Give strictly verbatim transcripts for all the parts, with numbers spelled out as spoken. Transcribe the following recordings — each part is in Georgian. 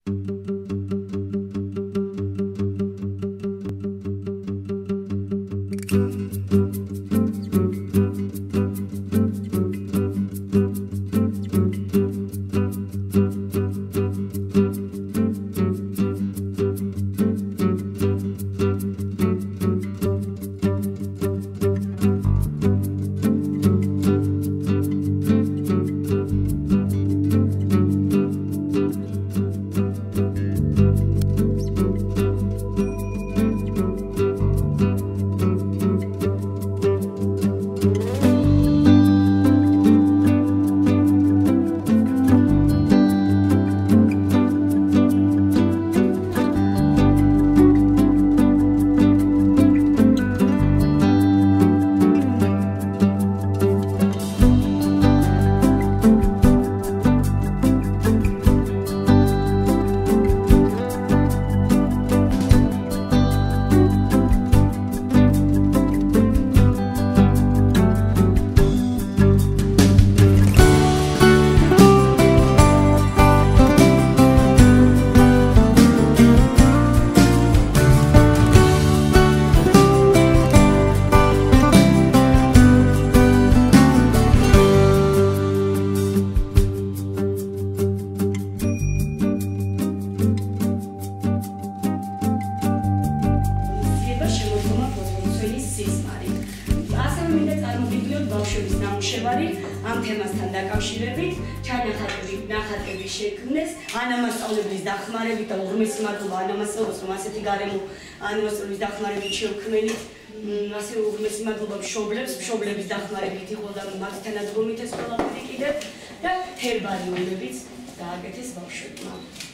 ამ თემასთან დაკავშირებით ჩანახატები ნახატები შექმნეს ანამასწავლებლის დახმარებით და უღრმესი მადლობა ანამასწავლებლებს რომ ასეთი გარემო ანამასწავლებლის დახმარებით შევქმნით ასე უღრმესი მადლობა მშობლებს მშობლების დახმარებით იყო და მათთან ადგომით ეს ყველაფერი კიდევ და ჰერბარიუმებიც დააკეთეს ბავშვებმა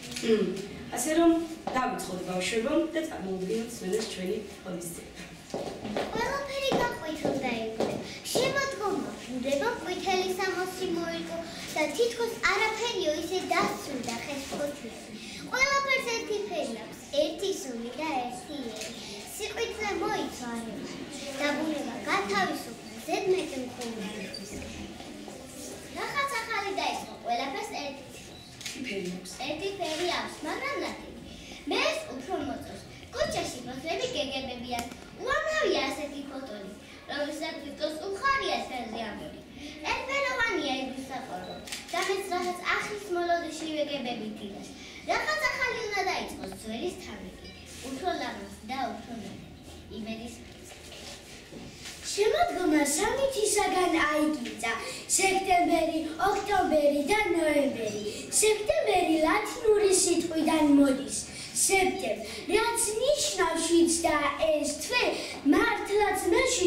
ასე რომ დავიწყოთ ბავშვებო და წარმოვიდგინოთ სვენეს ჩვენი ღონისძიება ყველაფერი გაყვითელდა იყო შემოდგომა ბუდება ყვითელი სამოსი მოიგო და თითქოს არაფერიო ისე დასრულდა ხესფოთლები ყველაფერს ერთი ფერი აქვს ერთი სული და ერთი ერი სიყვიძე მოიცვარება და ბუნება გათავისუფლა ზედმეტი მქონებისკენ რაღაც ახალი დაიწყო ყველაფერს ერთი ფერი აქვს ერთი ფერი აქვს მაგრამ ნათელი მე ეს უფრო მოწონს კუჩაში ფოთლები გეგებებიან უამრავია ასეთი ფოტონი რომელსაც თვითონ უხარია სეზიამური ერთფეროვანია იგუსაყორო და მეც რაღაც ახლის მოლოდინში ვეგებები ტირას რაღაც ახალი უნდა დაიწყოს ძველის თამიკი უფრო ლამაზ და უფრო ნათელი იმედის შემოდგომა სამი თვისაგან აიგიძა სექტემბერი, ოქტომბერი და ნოემბერი. სექტემბერი ლათინური სიტყვიდან მოდის. სექტემბერი, რაც ნიშნავს შვიდს და ეს თვე მართლაც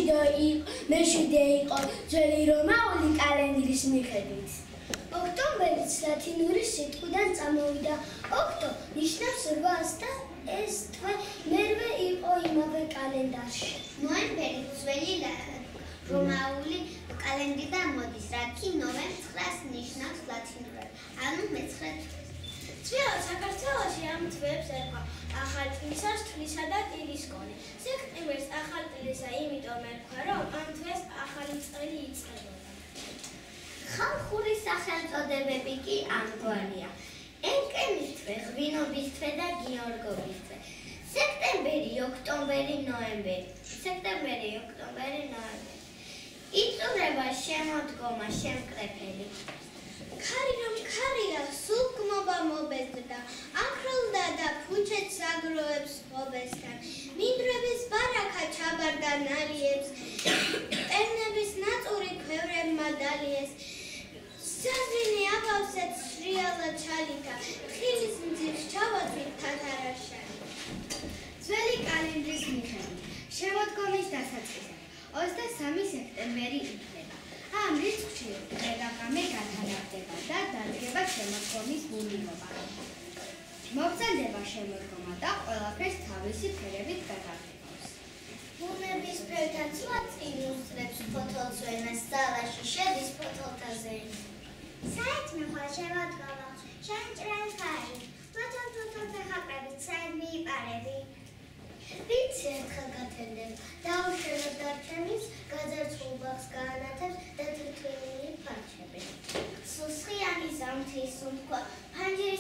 მეშვიდე იყო ძველი რომაული კალენდრის მიხედვით. ოქტომბერიც ლათინური სიტყვიდან წამოვიდა. ოქტო ნიშნავს რვას და ეს თვე მერვე იყო იმავე კალენდარში. ნოემბერი ძველი რომაული კალენდრიდან მოდის, რაკი ნოემბერს ცხრას ნიშნავს ლათინურად, ანუ მეცხრე თვე. ძველ საქართველოში ამ თვეებს ერქვა ახალწლისას თვლისა და ტირის კონი. სექტემბერს ახალწლისა იმიტომ ერქვა, რომ ამ თვეს ახალი წელი იწყებოდა. ხალხური სახელწოდებები კი ამგვარია. ეკენის თვე, ღვინობის თვე და გიორგობის თვე. სექტემბერი, ოქტომბერი, ნოემბერი. სექტემბერი, ოქტომბერი, ნოემბერი. იწურება შემოდგომა შემკრეფელი. ქარი რომ ქარია, სულ გმობა მობეზრდა, აქროლდა და ფუჩეთს აგროვებს ღობესთან. მინდვრების ბარაქა ჩაბარდა ნალიებს, მტერნების ნაწური ქვევრებმა დალიეს. საზრინი აბავსეთ სრიალა ჩალიქა, ხილის მძირს ჩავაწვით თათარაშანი. ძველი კალენდრის მიხედვით, შემოდგომის დასაწყისად, ოცდასამი სექტემბერი ითვლება. ამ რიცხვში დღე-ღამე განთავდება და დადგება შემოდგომის ბუნებობა. მოგზაურობა შემოდგომა და ყველაფერს თავისი ფერებით გადაღებავს. ბუნების ფერთან ცვა წინ უსწრებს ფოთოლცვენას, ძალაში შედის ფოთოლთაზე. საერთმეხო შემოდგომა, შენჭრენ ხარი, ფოთოლ-ფოთოლზე ხაყრებით საერთ მიიპარები. ვიცი ერთხელ გათენდება, დაუშველებ დარჩენის, გაძარცულ ბაღს გაანათებს და თრთვილი ფარჩები. სუსხიანი ზამთრის სუნთქვა, ფანჯრის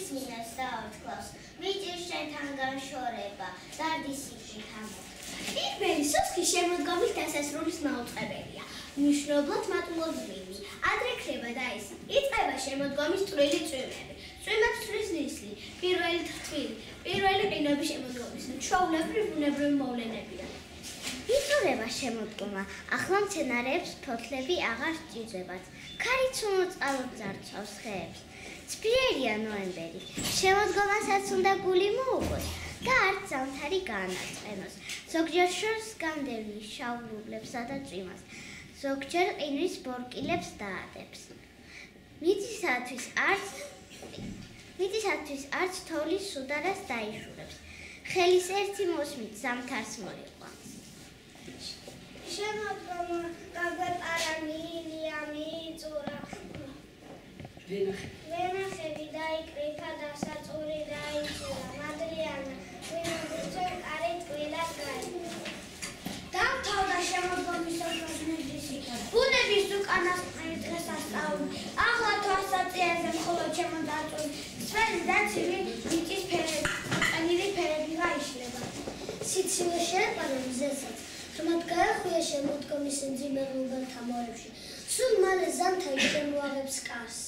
ისმინებს დაორთქლავს, მიჭირს შენთან განშორება, დარდის სიკვდით ამოწ. პირველი სოსხი შემოდგომის დასასრულის მაუწყებელია. მნიშვნელოვნად მატულობრივი. ადრე ქრება და ისა. იწყება შემოდგომის წვრილი წვიმები. წვიმებს წვრის ნისლი, პირველი თრთვილი, პირველი ყინვების შემოდგომისა. ჩვეულებრივ ბუნებრივი მოვლენებია. იწურება შემოდგომა, ახლა მცენარეებს ფოთლები აღარ სჭირდებათ. ქარიც უმოწალოდ ძარცვავს ხეებს. ცბიერია ნოემბერი. შემოდგომასაც უნდა გული მოუგოს და არც ზამთარი გაანარწყენოს. ზოგჯერ შორს განდევნის შავ-ლუბლებსა და წვიმას. ზოგჯერ ყინვის ბორკილებს დაადებს. მიწისათვის არც მიწისათვის არც თოვლის სუდარას დაიშურებს. ხელის ერთი მოსმით ზამთარს მოიყვანს. შემოდგომა გაგვეპარა მილია მიიწურა. ვენახები დაიკრიფა დასაწური დაიწურა. მადრიანა ვინაძრე კარი ტყილად გაიგო. დამთავრდა შემოდგომის ოქროს ბუნების უკანასკნელი დღესასწაული. ახლა თვალსაწინზე მხოლოდ შემოდაწვი სველი და ცივი მიწის ფერები, ყანილი ფერები გაიშლება. სიცივე შეეყარა მზესაც. ხმად გაეხვია შემოდგომის მძიმებელთა მოებში. სულ მალე ზამთარი შემოაღებს კარს.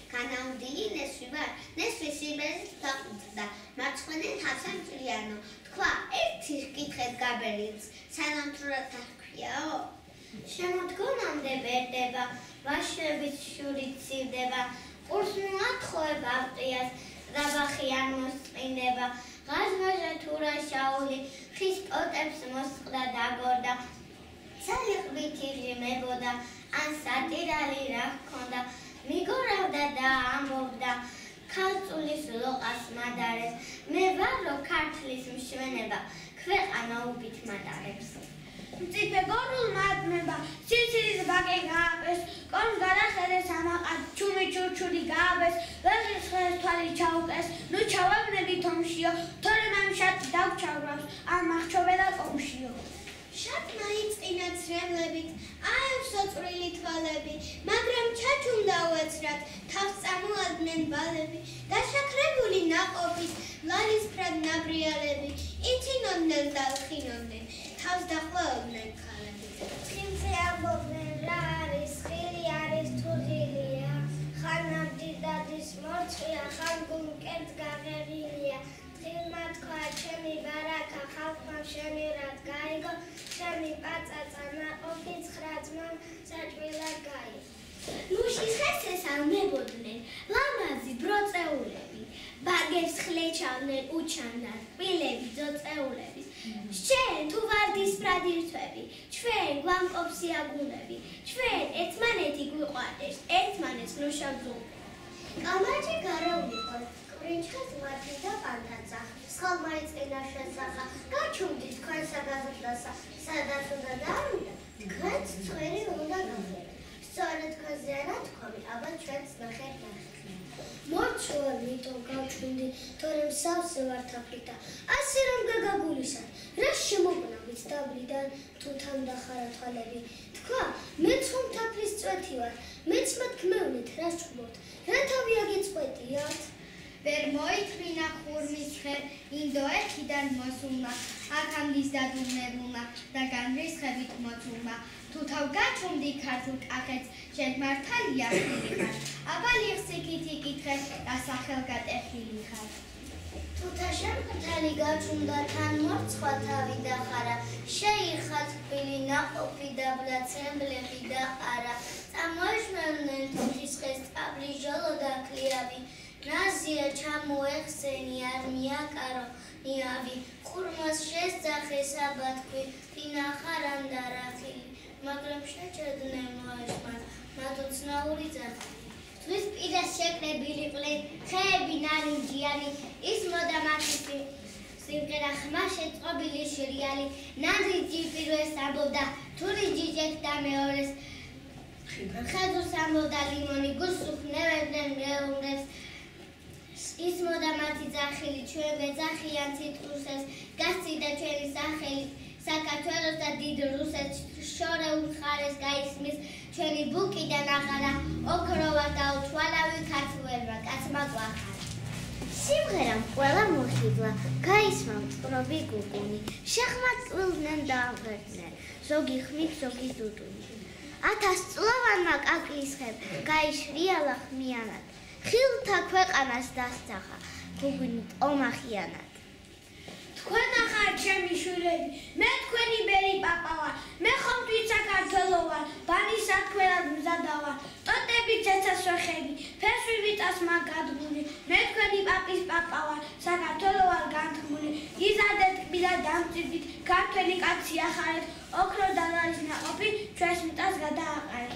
განაუნდილი ნესვი ვარ, ნესვი სიბერით დაყუწდა, მარცხენენ თასამ ჭრიანო, თქვა, ერთი კითხეთ გაბერილს, სანამ თუ რა დაქვიაო? შემოდგომამდე ვერდება, ვაშლების შურით ცივდება, ყურს მოათხოვება ავტიას, რაბახი არ მოსწყინდება, ღაზვაჟა თუ რა შაული, ხის პოტებს მოსწყდა დაგორდა, ცალიყბით იღიმებოდა, ან სატირალი რა ჰქონდა, მიგორავდა და ამბობდა, ქალწულის ლოყას მადარებს, მე ვარო ქართლის მშვენება, ქვეყანა უბით მატარებს. მწიფე გორულ მადმება, სიცირის ბაკე გააბეს, კონს გადახედეს ამაყად, ჩუმი ჩურჩური გააბეს, ვეღის ხეს თვალი ჩაუკეს, ნუ ჩავაგნებით ომშიო, თორე მამშად დავჩავრავს, ან მახჩობელა კომშიო. შატმა იწყინა ცრემლებით, აევსო წვრილი თვალები, მაგრამ ჩაჩუმდა უეცრად, თავს წამოადნენ ბალები, დაშაქრებული ნაყოფით, ლალისფრად ნაბრიალები, იცინონდნენ და ლხინონდნენ, თავს დახვეოდნენ ქალები. ცხიმზე ამბობდნენ რა არის, ხილი არის თუ ღილია, ხან ნაბდის დადის მორცხვია, ხან გულკერდ გაღერილია, თხილმა თქვა ჩემი ბარაკა, ხალხმა შემირად გაიგო, ჩემი პაწაწა ნაყოფი ცხრა ძმამ საჭვილად გაიგო. ნუშის ხესეს ალმებოდნენ, ლამაზი ბროწეულები, ბაგებს ხლეჩავდნენ უჩანდა, რბილები ძოწეულების. შენ თუ ვარდისფრად ირთვები, ჩვენ გვამყოფ სიაგუნები, ჩვენ ერთმანეთი გვიყვარდეს, ერთმანეთს ნუშავ-ზუმ. კამაჩი გაროვლიყო, ბრინჩხას მათი და პანთაცახ, სხალმა იწყინა შესახა, გაჩუმდი თქვენ საგაზრდასა, სადაც უნდა დაარუნდა, თქვენც წვერი უნდა გახეროთ. სწორედ თქვენზე არა თქვამი, აბა ჩვენც ნახეთ ნახეთ. მორჩულა მითო გავჩვენდი, თორემ სავსე ვარ თაფლითა, ასე რომ გაგაგულისად, რა შემოგნავით დაბლიდან, თუ თან დახარა თვალები. თქვა, მეც ხომ თაფლის წვეთი ვარ, მეც მათ გმევნით, რა სჭუბობთ, რა თავი აგეწყვეტიათ? ვერ მოითხრინა ხურმის ხე, ინდოეთიდან მოსულმა, აქამდის დადუმნებულმა და განრისხებით მოცულმა. თუ თავ გაჩუმდი ქართულ კახეთს, შენ მართალია ხილი ხარ, აბა ლიხსიქით იკითხე და სახელგატეხილი ხარ. თუთა შემკრთალი გაჩუმდა თან მორცხვა თავი დახარა, შეიხა თბილი ნაყოფი და ბლაცემბლები დაყარა, წამოეშმევდნენ თუთის ხეს წაბლი ჟოლო და ქლიავი, ნაზია ჩამოეხსენი არ მიაკარო ნიავი, ხურმას შესძახე საბათქვი, ფინახარან და რახილი, მაგრამ შეჭედნე მოეშმათ, მათ უცნაური ძახილი. თვის პირას შეკრებილი ყლე, ხეები ნარინჯიანი, ის მოდა მათი სიმღერა ხმა შეწყობილი შრიალი, ნარინჯი პირველს ამბობდა, თური ჯიჯექდა მეორეს, ხეზურს ამბობდა ლიმონი, გულს უხნევებდნენ მეომრებს, ის მოდა მათი ძახილი, ჩვენ ვეძახიან ციტრუსებს, გასციდა ჩვენი სახელი, საქართველოს და დიდ რუსეთს შორეულ მხარეს გაისმის ჩვენი ბუკიდან აღარა, ოქროვა და უთვალავი ქართველმა კაცმა გვახარა. სიმღერამ ყველა მოხიბლა, გაისმა მწყრობი გუგუნი, შეხმაწვილდნენ და აღერდნენ, ზოგი ხმით, ზოგი დუდუნი. ათასწლოვანმა კაკლისხემ გაიშრიალა ხმიანად, ხილთა ქვეყანას დასძახა, გუგუნით ომახიანად. თქვენ ახარ ჩემი შვილები, მე თქვენი ბერი პაპა ვარ, მე ხომ თვით საქართველო ვარ, ბანი საქმელად მზადა ვარ, ტოტები ცეცასვეხები, ფესვი ვიტას მაგადგული, მე თქვენი პაპის პაპა ვარ, საქართველო ვარ განთქმული, იზადეთ კბილა დამწიფით, ქართველი კაცი ახარეთ, ოქრო და ლარის ნაყოფი ჩვენს მტას გადააყარეთ.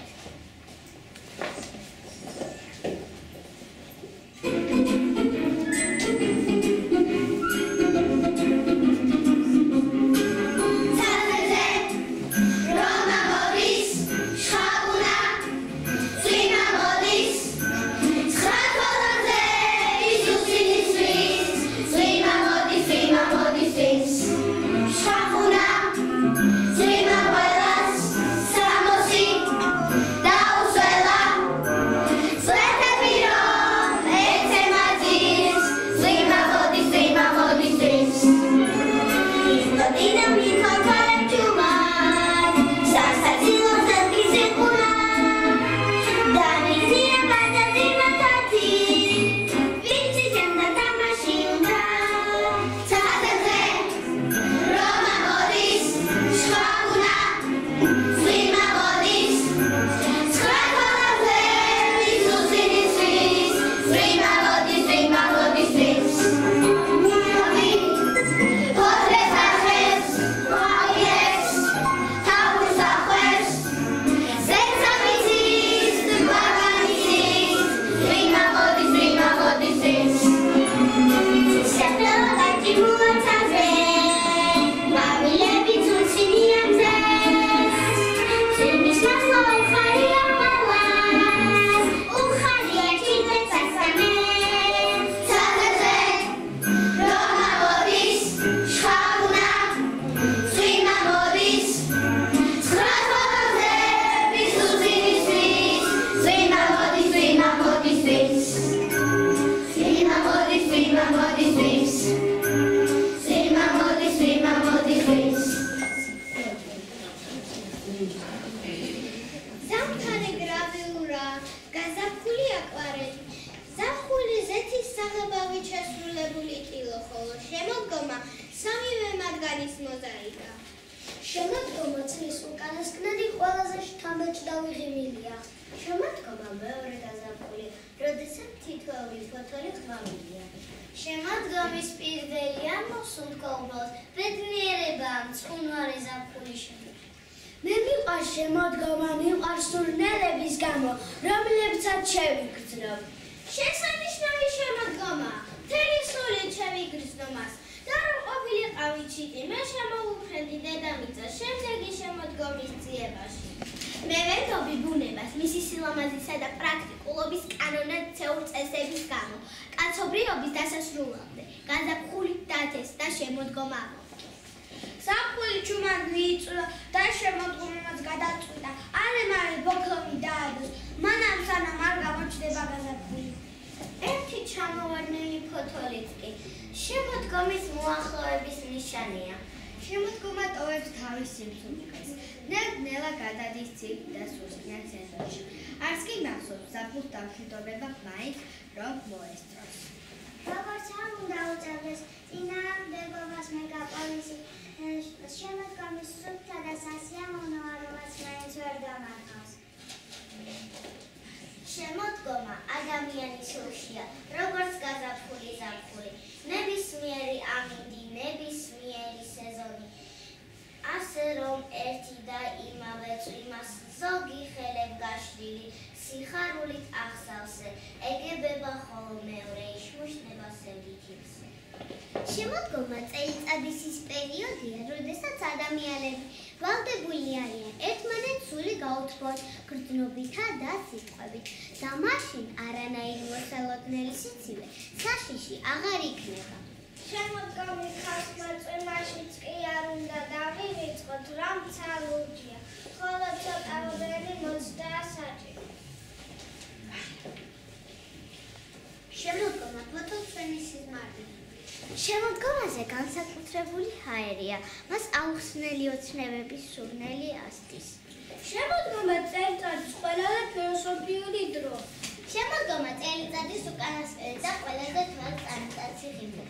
ზამთარი გრავიურა, გაზაფხული აკვარელი. ზაფხული ზეთის საღებავით შესრულებული ტილო, ხოლო შემოდგომა სამივე მათგანის მოზაიკა. შემოდგომა წლის უკანასკნელი ყველაზე შთამბეჭდავი ღიმილია. შემოდგომა მეორე გაზაფხული, როდესაც თითოეული ფოთოლი ღმავილია. შემოდგომის პირველი ამოსულქო უბრალოდ ბედნიერებაა მწყუნვარი ზაფხულის შემდეგ. მე მიყვარს შემოდგომა, მიყვარს სურნელების გამო, რომლებსაც შევიგრძნობ. შესანიშნავი შემოდგომა, მთელი სულით შევიგრძნო მას. და რომ ყოფილიყავი ჩიტი, მე შემოუფრენდი დედამიწას შემდეგი შემოდგომის ძიებაში. მე ვენდობი ბუნებას, მისი სილამაზისა და პრაქტიკულობის კანონად ცეურ წესების გამო, კაცობრიობის დასასრულამდე, გაზაფხულით დათეს და შემოდგომა ამოხდა. ზაფხული ჩუმად მიიწვია და შემოდგომაც გადაწყვიტა. არე-მარე ბოქლომი დაადოს, მანამ სანამ არ გამოჩნდება გაზაფხული. ერთი ჩამოვარდნილი ფოთოლიც კი შემოდგომის მოახლოების ნიშანია. შემოდგომა ტოვებს თავის სიმსუქნეს, ნელ-ნელა გადადის ცივ და სუსტიან სეზონში. არც კი მახსოვს ზაფხულს დამშვიდობება მაინც რომ მოესწროს. როგორც არ უნდა უწევდეს წინააღმდეგობას მეგაპოლისი, შემოდგომის სუფთა და სასიამოვნო არომას მაინც ვერ გამარხავს. შემოდგომა ადამიანის სულშია, როგორც გაზაფხული ზაფხული, ნებისმიერი ამინდი, ნებისმიერი სეზონი. ასე რომ ერთი და იმავე წვიმას ზოგი ხელებ გაშლილი სიხარულით ახსავსე, ეგებება ხოლო მეორე იშმუშნება სევდითილსე. შემოდგომა წელიწადის ის პერიოდია, როდესაც ადამიანები ვალდებული არიან ერთმანეთს სული გაუთბოს გრძნობითა და სიტყვებით და მაშინ არანაირი მოსალოდნელი სიცივე საშიში აღარ იქნება. შემოდგომის ხასმა წვიმაშიც კი არ უნდა დავივიწყოთ, რომ ცალურჯია, ხოლო ცოტა ოდენი მოწდა საჭირო. შემოდგომა ფოთოლცვენის სიზმარია. შემოდგომაზე განსაკუთრებული ჰაერია, მას აუხსნელი ოცნებების სურნელი ასდის. შემოდგომა წელიწადის ყველაზე ფილოსოფიური დრო. შემოდგომა წელიწადის უკანასკნელი და ყველაზე თვალწარმტაცი ღიმილი.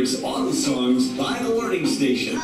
Mavericks Auto Songs by the Learning Station.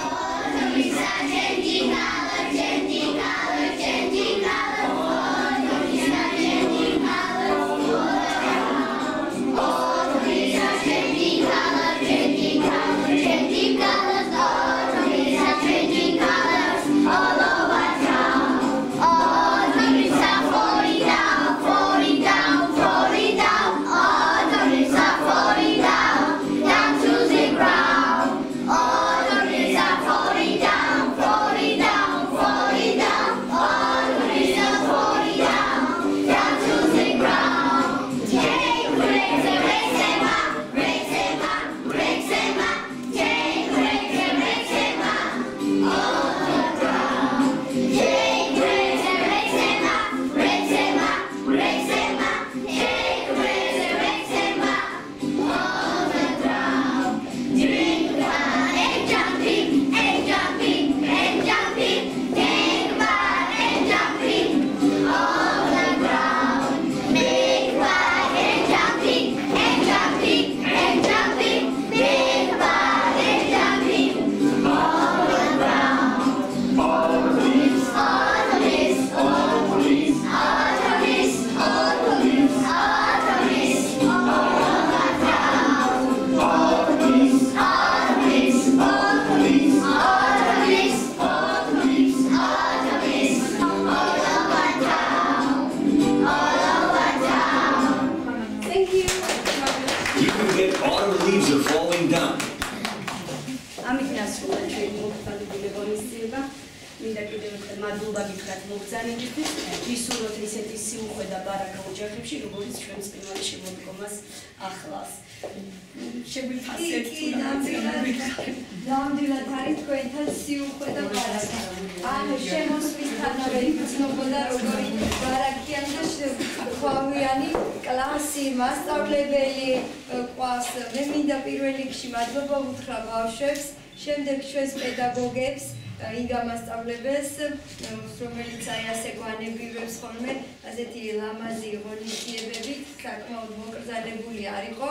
შემდეგ ჩვენს პედაგოგებს ინგა მასწავლებელს, რომელიც აი ასე გვანებირებს ხოლმე ასეთი ლამაზი ღონისძიებებით, საკმაოდ მოკრძალებული არ იყო,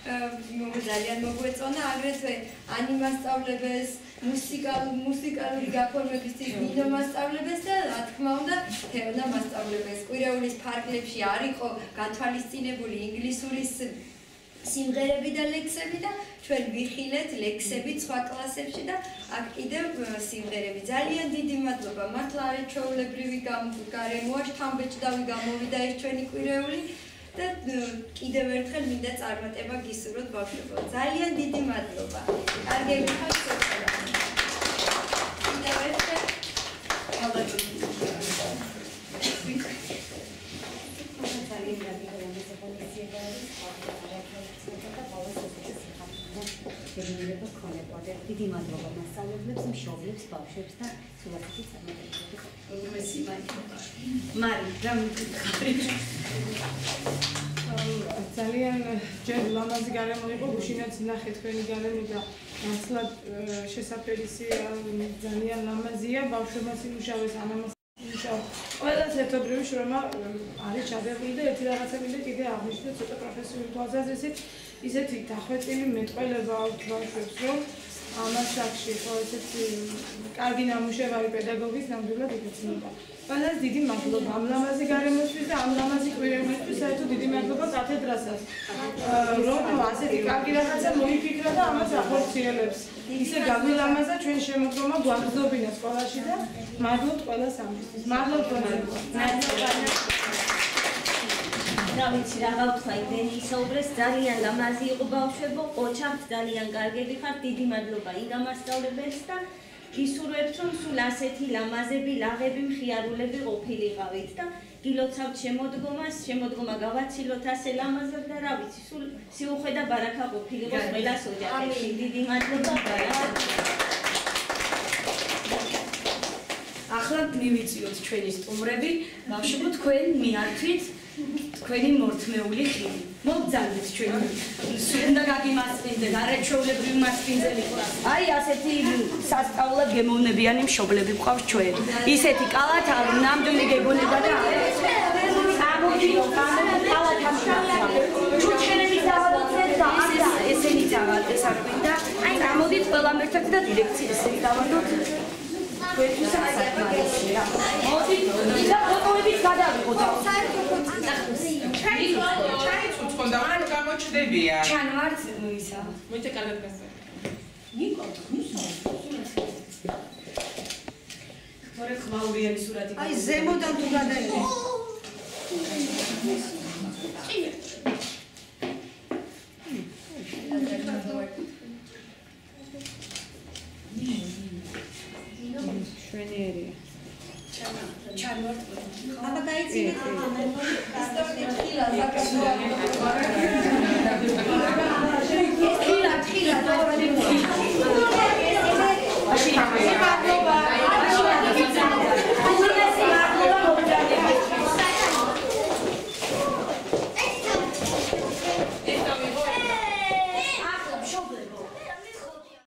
ძალიან მოგვეწონა, აგრეთვე ანი მასწავლებელს, მუსიკალური გაფორმების ნინო მასწავლებელს და რა თქმა უნდა თეონა მასწავლებელს. კვირეულის ფარგლებში არ იყო გათვალისწინებული ინგლისურის სიმღერები და ლექსები და ჩვენ ვიხილეთ ლექსები სხვა კლასებში და აქ კიდევ სიმღერები. ძალიან დიდი მადლობა მართლა არაჩვეულებრივი გარემოა, შთამბეჭდავი გამოვიდა ეს ჩვენი კვირეული და კიდევ ერთხელ მინდა წარმატება გისურვოთ ბავშვებო. ძალიან დიდი მადლობა. კარგები ხართ სოციალურად. კიდევ ერთხელ გერმანულება ქონებოდა. დიდი მადლობა მასწავლებლებს, მშობლებს, ბავშვებს და სულაცეთი წარმატებები. უმეტესი მადლობა. მარი, რა მოგიხარი? ძალიან ჯერ ლამაზი გარემო იყო, გუშინაც ნახე თქვენი გარემო და მართლაც შესაფერისია, ძალიან ლამაზია, ბავშვებმაც იმუშავეს, ამამაც იმუშავეს. ყველა ერთობრივი შრომა არის ჩადებული და ერთი რაღაცა მინდა კიდე აღნიშნო ცოტა პროფესიული თვალსაზრისით. ისეთი დახვეწილი მეტყველება აქვს ბავშვებს, რომ ამას სახში ხო ესეთი კარგი ნამუშევარი პედაგოგის ნამდვილად იგრძნობა. ყველას დიდი მადლობა ამ ლამაზი გარემოსთვის და ამ ლამაზი კვირეულისთვის, საერთოდ დიდი მადლობა კათედრასაც, რომ ასეთი კარგი რაღაცა მოიფიქრა და ამას ახორციელებს. ისე გაგვილამაზა ჩვენ შემოდგომა გვაგრძნობინა სკოლაში და მადლობთ ყველას ამისთვის. მადლობთ გონებო. რა ვიცი რა გავთქვა იმენი ისაუბრეს ძალიან ლამაზი იყო ბავშვებო, ოჩახთ ძალიან კარგები ხართ, დიდი მადლობა ინგა მასწავლებელს და გისურვებთ რომ სულ ასეთი ლამაზები, ლაღები, მხიარულები ყოფილიყავით და გილოცავთ შემოდგომას, შემოდგომა გავაცილოთ ასე ლამაზად და რა ვიცი, სულ სიუხვე და ბარაქა ყოფილიყოს ყველას ოჯახებში. დიდი მადლობა. ახლა მივიწიოთ ჩვენი სტუმრები, ბავშვებო თქვენ მიართვით თქვენი მორთმეული ხილი. მოგძალდეთ ჩვენი. სულ უნდა გაგიმასპინძეთ, არაჩვეულებრივი მასპინძელი ყავს. აი ასეთი სასწაულად გემოვნებიანი მშობლები ყავს ჩვენ. ისეთი კალათ ნამდვილი გეგონება და ამოჩიო კალათ ამშავლა. ჩუჩქერების დავალოცეთ და ეს ისინიც აღარდეს არ გვინდა. აი გამოდით ყველამ ერთად და დირექციის დავანდოთ. ჩვენთვისაც საკმარისია. მოდით და ფოტოებიც გადავიღოთ. ჩაიწუწქონდა, ანუ გამოჩდებიან. ჩანვართ ისა. მოიცა კარგად გასწავლე. ნიკო, ნუსო. მორე ხმაურიანი სურათი. აი ზემოდან თუ გადაიღე. შვენიერია. ჩანვართ. აბა გაიცინეთ ამ ისტორია ხილა ხილა ხილა და ვარ. აშენ